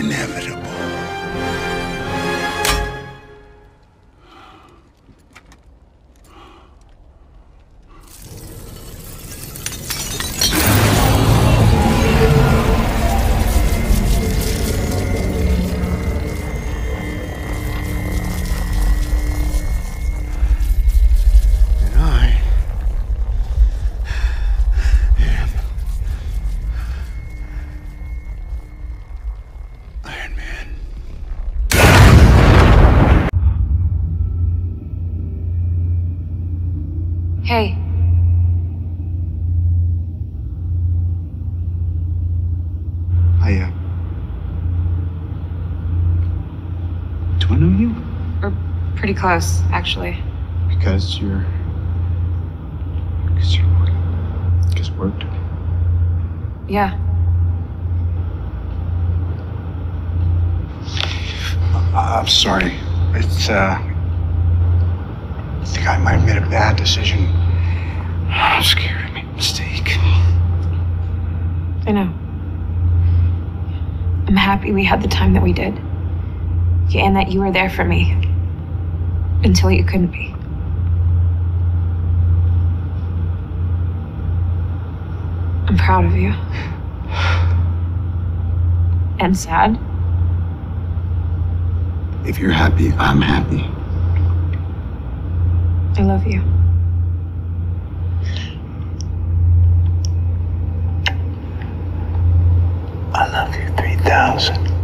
inevitable. Iron Man. Hey. Do I know you? We're pretty close, actually. Because you're because worked. Yeah. I'm sorry. It's I think I might have made a bad decision. I'm scared I made a mistake. I know. I'm happy we had the time that we did. And that you were there for me. Until you couldn't be. I'm proud of you. And sad. If you're happy, I'm happy. I love you. I love you 3000.